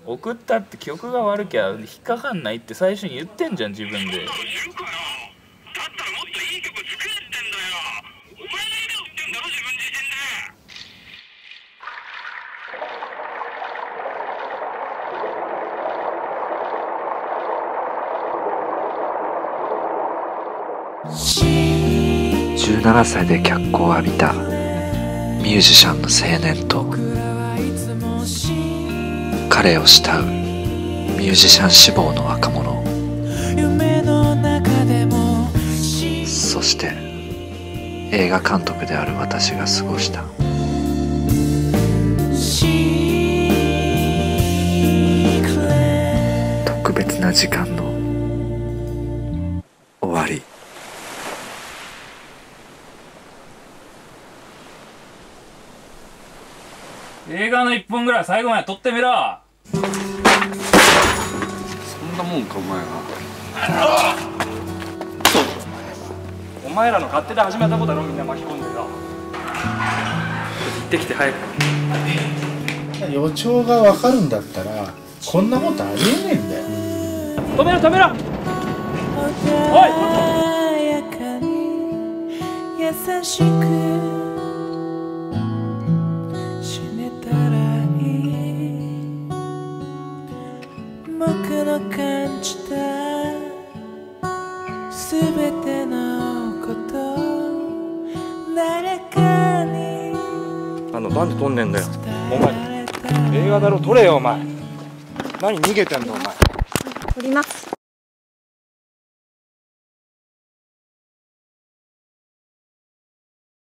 送ったって曲が悪きゃ引っかかんないって最初に言ってんじゃん自分で。 だったらもっといい曲作れってんだよ。お前の映画売ってんだろ自分自身で。17歳で脚光を浴びたミュージシャンの青年と彼を慕うミュージシャン志望の若者、そして映画監督である私が過ごした特別な時間の終わり。 映画の1本ぐらい最後まで撮ってみろ。 そんなもんかお前は。 お前らの勝手で始めたことだろ、みんな巻き込んでよ。行ってきて早く。 予兆が分かるんだったらこんなことありえねえんだよ。 止めろ止めろ。おい優しく死ねたらいい。僕の感じたすべてのこと誰かに。なんで撮んねんだよお前。映画だろ撮れよお前。何逃げてんのお前。 撮ります。